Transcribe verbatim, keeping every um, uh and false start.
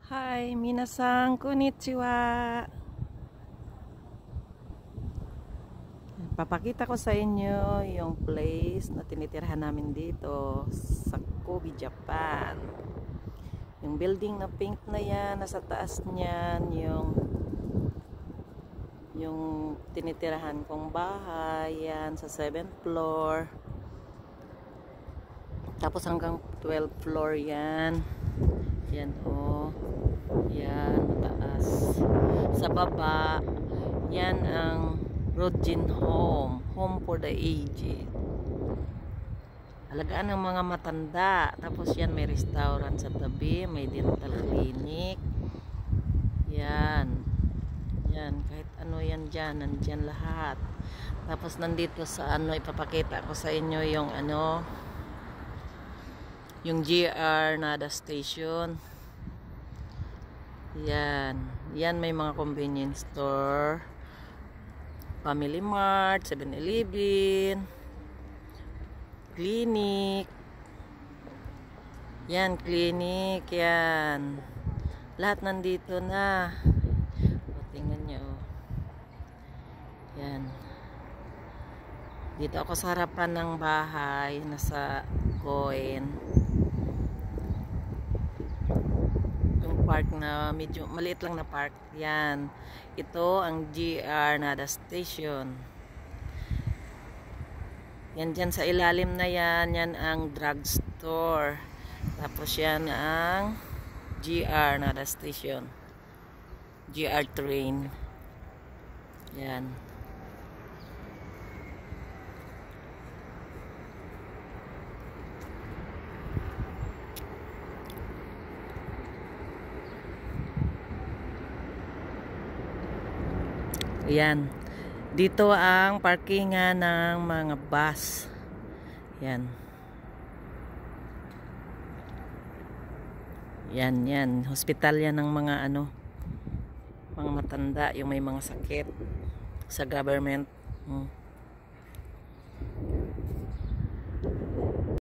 Hi, minasan, konnichiwa. Papakita ko sa inyo yung place na tinitirhan namin dito sa Kobe, Japan. Yung building na pink na yan, nasa taas niyan, yung yung tinitirahan kong bahay, yan, sa seventh floor. Tapos hanggang twelfth floor yan. Yan o. Yan, mataas. Sa baba, yan ang Rodin Home. Home for the aged. Alagaan ng mga matanda. Tapos yan, may restaurant sa tabi. May dental clinic. Yan. Yan, kahit ano yan dyan. Nandyan lahat. Tapos nandito sa ano, ipapakita ko sa inyo yung ano, yung G R Nada Station. Yan. Yan, may mga convenience store. Family Mart, seven eleven, clinic. Yan, clinic. Yan. Lahat nandito na. O, tingnan nyo. Yan. Dito ako sa harapan ng bahay. Nasa Coin. Yung park na medyo maliit lang na park. Yan. Ito ang G R Nada Station. Yan dyan sa ilalim na yan. Yan ang drugstore. Tapos yan ang G R Nada Station. G R train. Yan. Yan. Dito ang parkingan ng mga bus. Yan. Yan, yan. Hospital yan ng mga ano, mga matanda, yung may mga sakit sa government. Hmm.